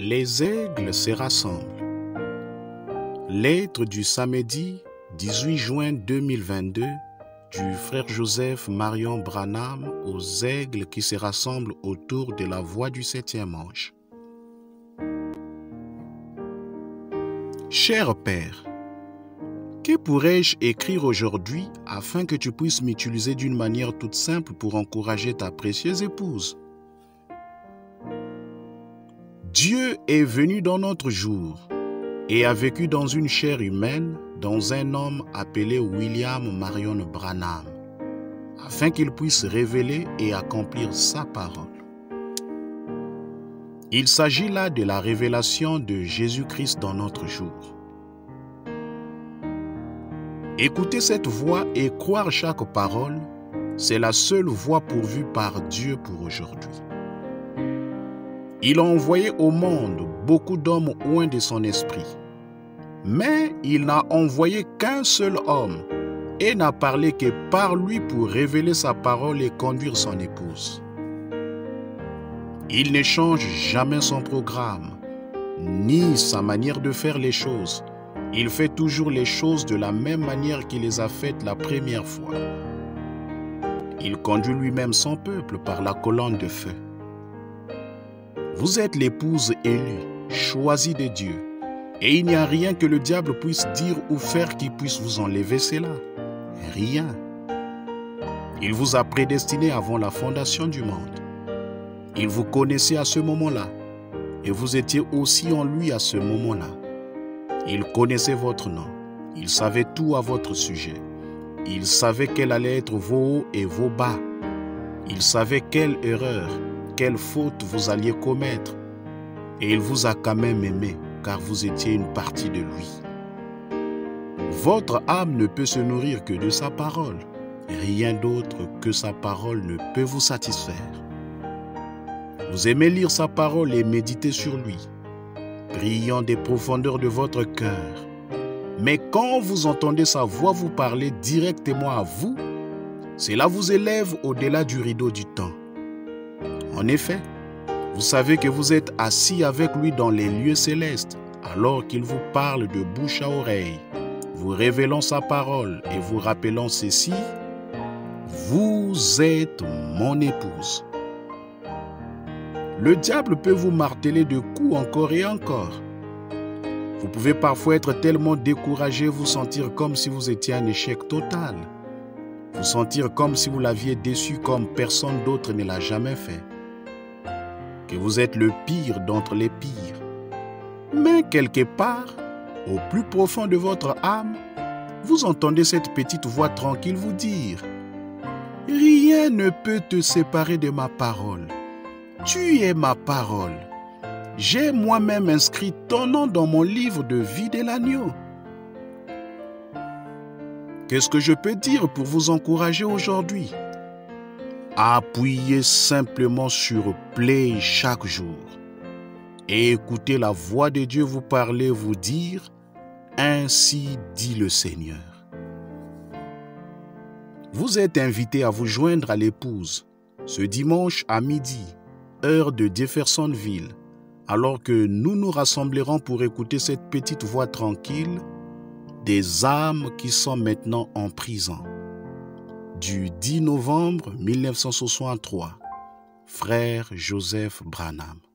Les aigles se rassemblent. Lettre du samedi 18 juin 2022 du frère Joseph Marion Branham aux aigles qui se rassemblent autour de la voix du 7e ange. Cher Père, que pourrais-je écrire aujourd'hui afin que tu puisses m'utiliser d'une manière toute simple pour encourager ta précieuse épouse? Dieu est venu dans notre jour et a vécu dans une chair humaine, dans un homme appelé William Marion Branham, afin qu'il puisse révéler et accomplir sa parole. Il s'agit là de la révélation de Jésus-Christ dans notre jour. Écouter cette voix et croire chaque parole, c'est la seule voie pourvue par Dieu pour aujourd'hui. Il a envoyé au monde beaucoup d'hommes loin de son esprit. Mais il n'a envoyé qu'un seul homme et n'a parlé que par lui pour révéler sa parole et conduire son épouse. Il ne change jamais son programme, ni sa manière de faire les choses. Il fait toujours les choses de la même manière qu'il les a faites la première fois. Il conduit lui-même son peuple par la colonne de feu. Vous êtes l'épouse élue, choisie de Dieu, et il n'y a rien que le diable puisse dire ou faire qui puisse vous enlever cela. Rien. Il vous a prédestiné avant la fondation du monde. Il vous connaissait à ce moment-là, et vous étiez aussi en lui à ce moment-là. Il connaissait votre nom, il savait tout à votre sujet. Il savait quels allaient être vos hauts et vos bas. Il savait quelle erreur, quelle faute vous alliez commettre. Et il vous a quand même aimé, car vous étiez une partie de lui. Votre âme ne peut se nourrir que de sa parole. Rien d'autre que sa parole ne peut vous satisfaire. Vous aimez lire sa parole et méditer sur lui, brillant des profondeurs de votre cœur. Mais quand vous entendez sa voix vous parler directement à vous, cela vous élève au-delà du rideau du temps. En effet, vous savez que vous êtes assis avec lui dans les lieux célestes, alors qu'il vous parle de bouche à oreille, vous révélant sa parole et vous rappelant ceci: vous êtes mon épouse. Le diable peut vous marteler de coups encore et encore. Vous pouvez parfois être tellement découragé, vous sentir comme si vous étiez un échec total. Vous sentir comme si vous l'aviez déçu comme personne d'autre ne l'a jamais fait. Que vous êtes le pire d'entre les pires. Mais quelque part, au plus profond de votre âme, vous entendez cette petite voix tranquille vous dire: rien ne peut te séparer de ma parole. Tu es ma parole. J'ai moi-même inscrit ton nom dans mon livre de vie de l'agneau. Qu'est-ce que je peux dire pour vous encourager aujourd'hui? Appuyez simplement sur Play chaque jour et écoutez la voix de Dieu vous parler, vous dire: ainsi dit le Seigneur. Vous êtes invité à vous joindre à l'épouse ce dimanche à midi, heure de Jeffersonville, alors que nous nous rassemblerons pour écouter cette petite voix tranquille des âmes qui sont maintenant en prison. Du 10 novembre 1963, frère Joseph Branham.